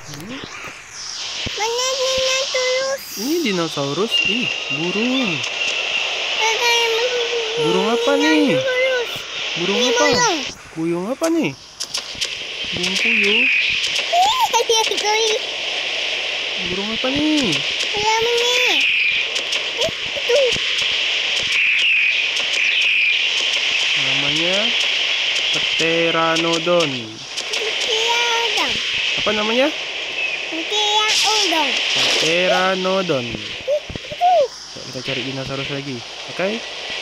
Hmm? Mana dinosaurus? Ini dinosaurus. Ih, burung. Ada Burung apa nih? dinosaurus. Burung Ini apa? burung. Puyung apa nih? Burung puyuh. Ada koi. Burung apa nih? Ayam ini. Itu. Namanya Pteranodon. Kia udang. Apa namanya? Kia udang. Pteranodon. Itu. Yuk, kita cari dinosaurus lagi. Oke?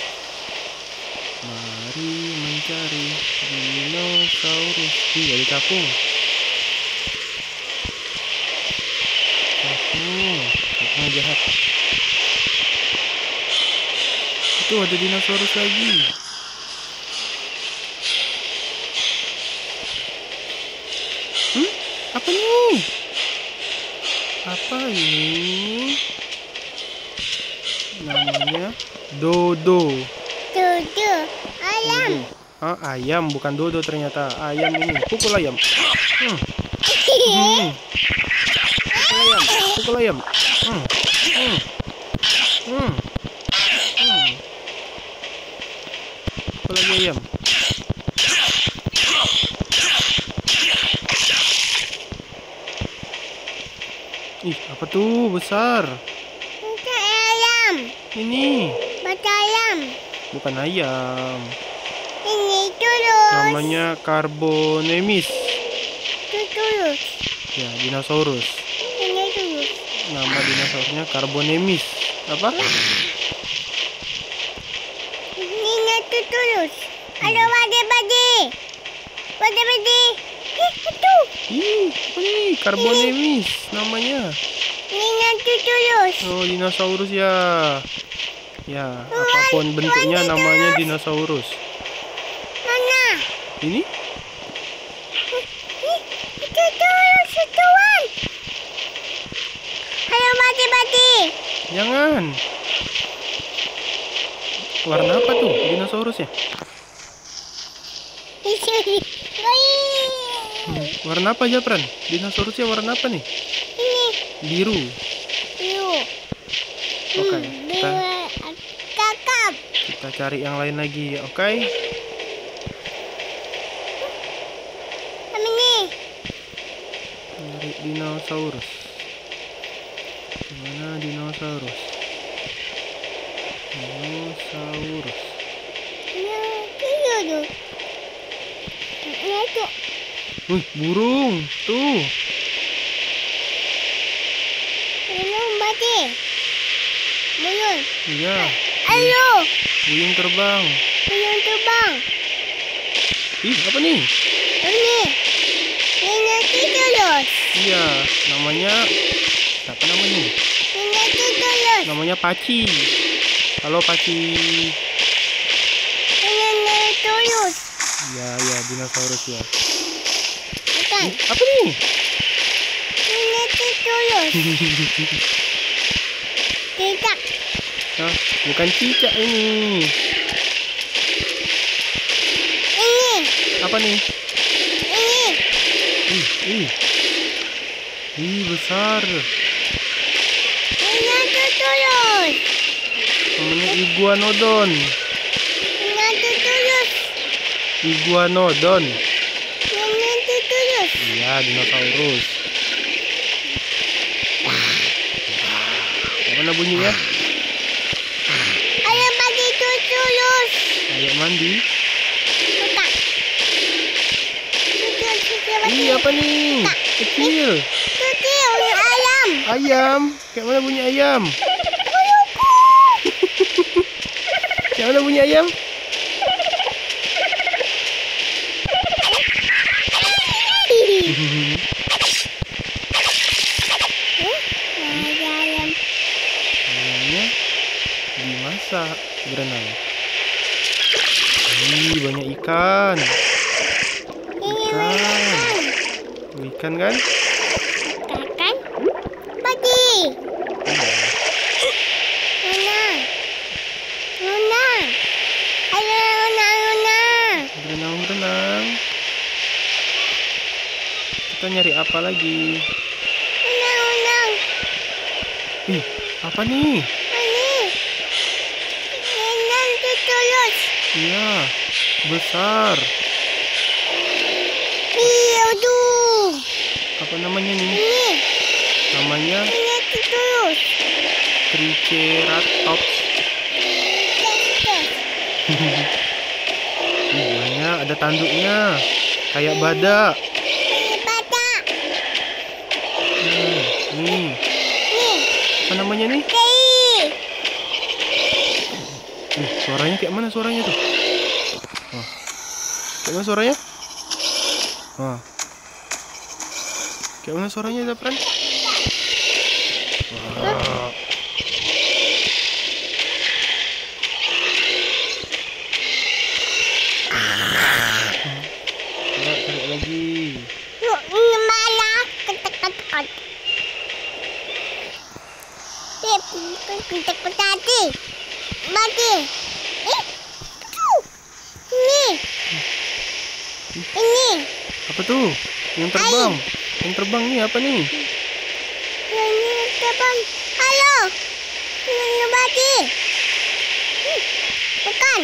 Mari mencari dinosaurus. Ih, ada capung. Capung jahat. Itu ada dinosaurus lagi. Apa nih? Apa ini? Namanya dodo. Tujuh. Ayam. Dodo. Ah, ayam bukan dodo ternyata. Ayam ini. Pukul ayam. Hmm. Pukul ayam. Pukul ayam. Hmm. Hmm. Hmm. Hmm. Pukul lagi ayam. Ih, apa tuh besar? Itu ayam. Ini Baca ayam. bukan ayam. Ini tulus. Namanya Carbonemis. Itu tulus. Ya, dinosaurus. Ini tulus. Nama dinosaurusnya Carbonemis. Apa? Ini natu tulus. Ada badi-badi. Badi-badi. Itu. Ih, apa nih? Carbonemis namanya. Ini natu tulus. Oh, dinosaurus ya. Ya, apapun bentuknya namanya dinosaurus. Mana? Ini? Itu tulus. Setuan. Ayo badi-badi. Jangan. Warna apa tuh dinosaurusnya? Warna apa Japran? Dinosaurusnya warna apa nih? Ini. Biru. Yuk. Oke, Kakap. kita cari yang lain lagi. Oke. Ini. Cari dinosaurus. Gimana dinosaurus? Dinosaurus. Itu. Itu. Wih, burung. Tuh. Belum badi. Belum. Iya, Ayo. burung terbang. Belum terbang. Ih, apa nih? Ini. Ini tulus. Iya, namanya siapa namanya? Ini tulus. Namanya Paci. Halo Paci. Ini tulus. Iya, iya, dinosaurus ya. Bukan. Apa nih? Ini tulus. Tidak. Hah, bukan cicak ini. Ini. Apa nih? Ini. Ih. Ih, besar. Ini tulus. Namanya Iguanodon. Ini tulus. Iguanodon. Ini tulus. Iya, dinosaurus. Mana bunyi ya? Ayo bagi tulus. Ayo mandi. Bukan. Ih, apa nih? Kecil. Kecil ayam. Ayam. Kayak mana bunyi ayam? Kayak mana bunyi ayam? Ayam. Ayamnya dimasak berenang. Ih, banyak ikan. Ikan. Ikan kan? Kakan. Bagi. Nona. Nona. Ayo Nona. Berenang-berenang. Kita nyari apa lagi? Ih, apa nih? Ini. Nenek terus. Iya, besar. Iya tuh. Apa namanya nih? Ini. Namanya Nenek terus. Triceratops. Terus. Ih, banyak, ada tanduknya. Kayak badak. Ini badak. Nih, Nih. apa namanya nih? Kei. Suaranya kayak mana suaranya tuh? Wah. Kayak mana suaranya? Wah. Kayak mana suaranya, Zafran? Wah. Coba tarik lagi. Yuk, ini malah ketek-ketek. Ketek-ketek tadi. Bagi. Tuh. Ini. Ini. Apa tuh? Yang terbang. Yang terbang nih apa nih? Ini terbang. Halo. Ini bagi. Bukan.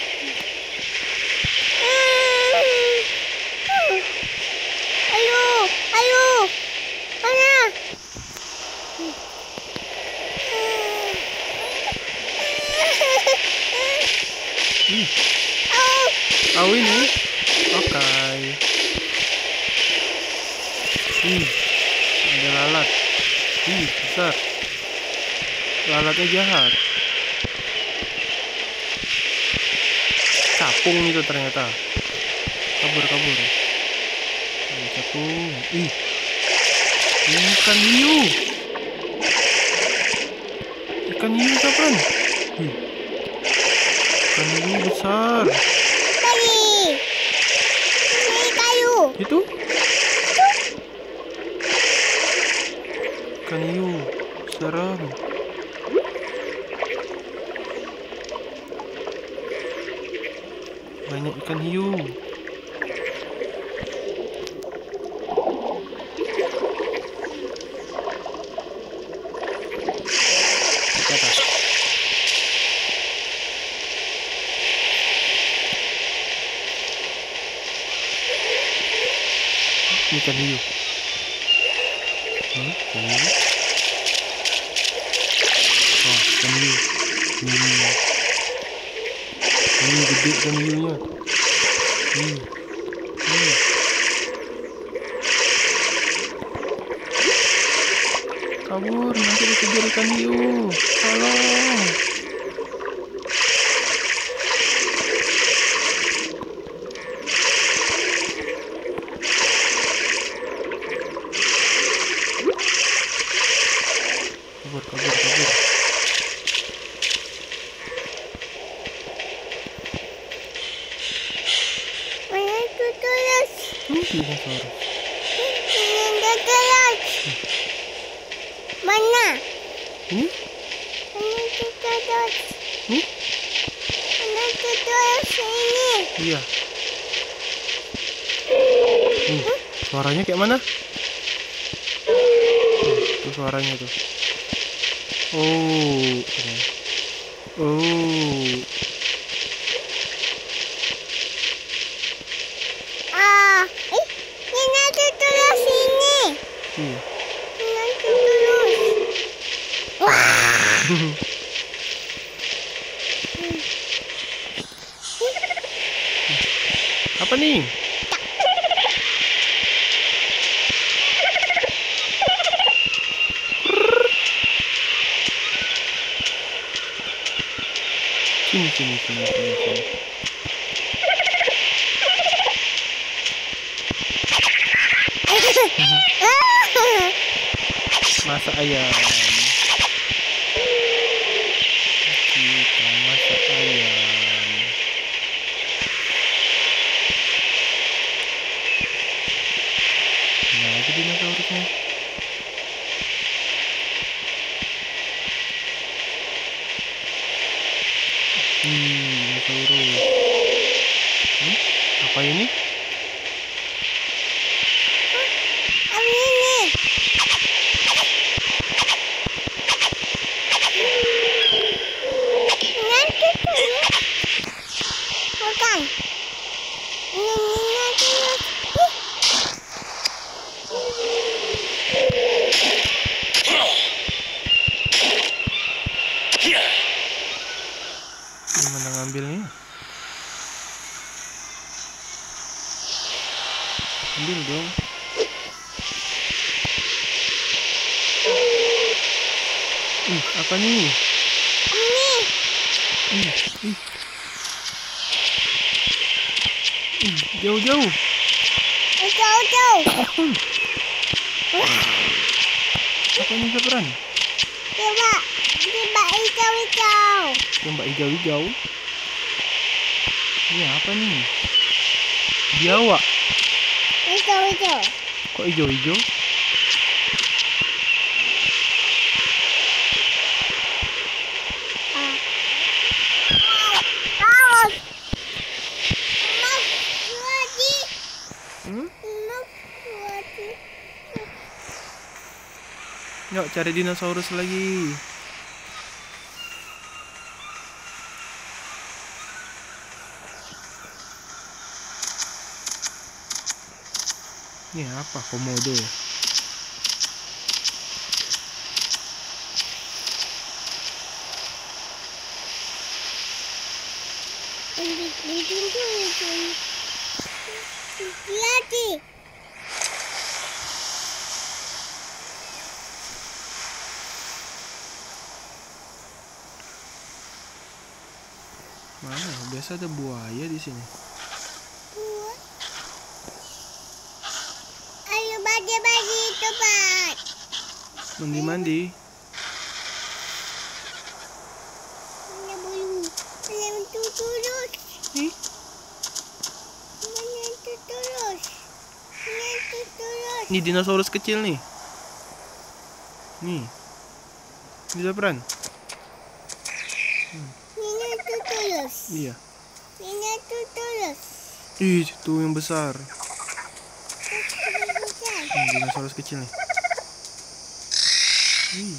Ayo. Ayo. Mana? Oh. Oh, ini. Oke. Ada lalat. Besar. Lalatnya jahat. Capung itu ternyata. Kabur. Capung. Ini ikan hiu. Ikan hiu kapan? Ikan hiu besar. Bagi. Ini kayu. Itu? Ikan hiu. Serem. Banyak ikan hiu. Ke atas. Ini ikan hiu. Ikan hiu. Oh, ikan hiu. Ini gede ikan hiunya. Kabur, nanti dikejar ikan hiu. Tolong. Kabur. Mana itu terus? Dinosaurus. Ini terus. Mana? Ini? Mana itu terus? Ini? Mana itu terus ini? Iya. Suaranya kayak mana? Itu suaranya tuh. Oh. Ini itu terus ini. Iya. Ini itu terus. Wah. Apa nih? Sini. Masak ayam. Kita masak ayam. Nah, itu dinosaurusnya. Dinosaurus. Apa ini? Ini. Gimana ngambilnya? Ambil dong. Apa nih? Ini. Jauh-jauh. Jauh-jauh. Apa nih Zafran? Coba hijau-hijau. Coba hijau-hijau. Ini apa nih? Biawak. Hijau-hijau. Kok hijau-hijau? Awas. Mas, lagi. Mas, lagi. Yuk cari dinosaurus lagi. Ini apa? Komodo ya? Lagi. Mana? Biasa ada buaya di sini. Ayo bagi-bagi cepat. Mandi-mandi. Mana bulu? Mana itu terus? Ih, Mana itu terus? Mana itu terus? ini dinosaurus kecil nih. Nih. Ini Zafran. Mana itu terus? Iya. Mana itu terus? Ih, itu yang besar. Bukan. Dinosaurus kecil nih. Ih.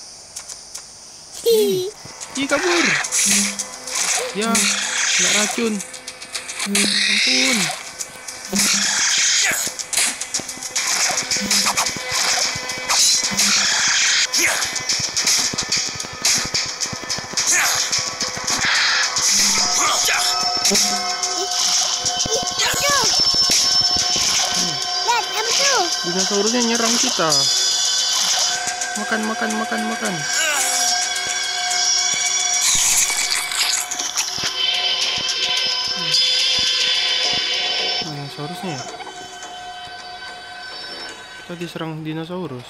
Ih, kabur. Ya, kena racun. Ampun. Lihat, apa tuh? Dinosaurusnya nyerang kita. Makan, makan, makan, makan. Dinosaurusnya ya? Kita diserang dinosaurus.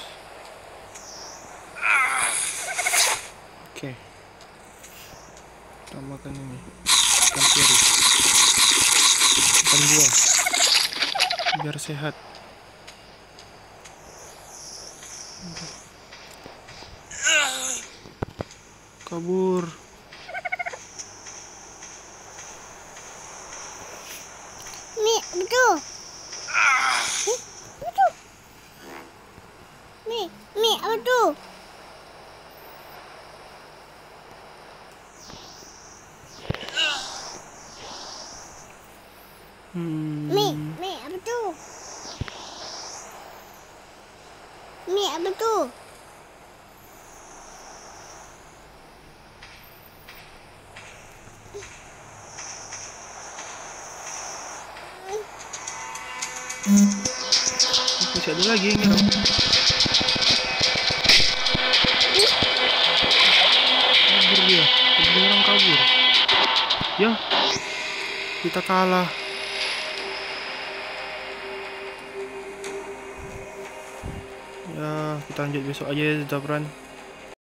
Oke. Kita makan ini. Ikan teri. Ikan buah. Biar sehat. Kabur. Mi, betul. Betul. Mi, apa tuh? Mi, apa tuh? Mi, apa tuh? Masih ada lagi yang nyerang. Kabur dia. Beneran kabur. Ya, kita kalah. Ya, kita lanjut besok aja ya, Zafran.